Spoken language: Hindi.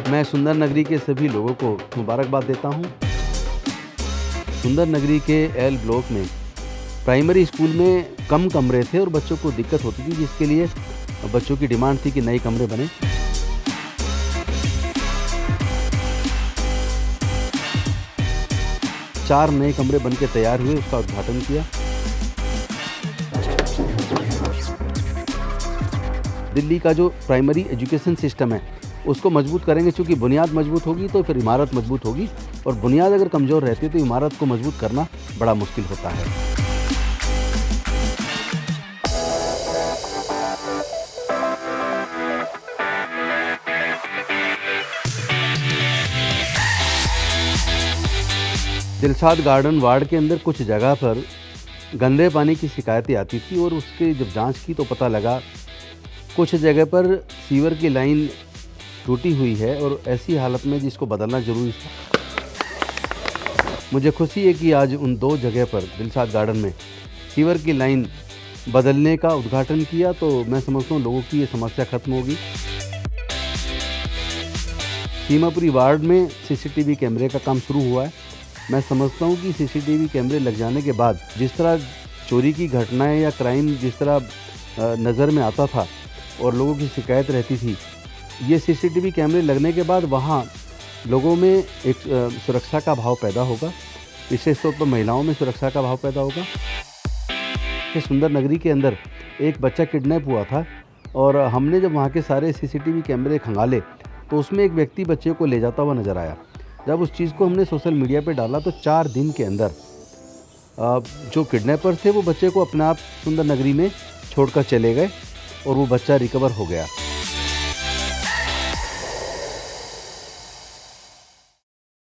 मैं सुंदर नगरी के सभी लोगों को मुबारकबाद देता हूं। सुंदर नगरी के एल ब्लॉक में प्राइमरी स्कूल में कम कमरे थे और बच्चों को दिक्कत होती थी, जिसके लिए बच्चों की डिमांड थी कि नए कमरे बने। चार नए कमरे बनके तैयार हुए, उसका उद्घाटन किया। दिल्ली का जो प्राइमरी एजुकेशन सिस्टम है उसको मजबूत करेंगे, क्योंकि बुनियाद मजबूत होगी तो फिर इमारत मजबूत होगी, और बुनियाद अगर कमज़ोर रहती है तो इमारत को मजबूत करना बड़ा मुश्किल होता है। दिलशाद गार्डन वार्ड के अंदर कुछ जगह पर गंदे पानी की शिकायतें आती थी, और उसकी जब जांच की तो पता लगा कुछ जगह पर सीवर की लाइन टूटी हुई है और ऐसी हालत में जिसको बदलना ज़रूरी था। मुझे खुशी है कि आज उन दो जगह पर दिलशाद गार्डन में सीवर की लाइन बदलने का उद्घाटन किया, तो मैं समझता हूँ लोगों की ये समस्या खत्म होगी। सीमापुरी वार्ड में सीसीटीवी कैमरे का काम शुरू हुआ है। मैं समझता हूँ कि सीसीटीवी कैमरे लग जाने के बाद जिस तरह चोरी की घटनाएं या क्राइम जिस तरह नज़र में आता था और लोगों की शिकायत रहती थी, ये सीसीटीवी कैमरे लगने के बाद वहाँ लोगों में एक सुरक्षा का भाव पैदा होगा, विशेष तौर पर महिलाओं में सुरक्षा का भाव पैदा होगा। कि सुंदर नगरी के अंदर एक बच्चा किडनैप हुआ था, और हमने जब वहाँ के सारे सीसीटीवी कैमरे खंगाले तो उसमें एक व्यक्ति बच्चे को ले जाता हुआ नज़र आया। जब उस चीज़ को हमने सोशल मीडिया पे डाला तो 4 दिन के अंदर जो किडनैपर थे वो बच्चे को अपने आप सुंदर नगरी में छोड़कर चले गए और वो बच्चा रिकवर हो गया।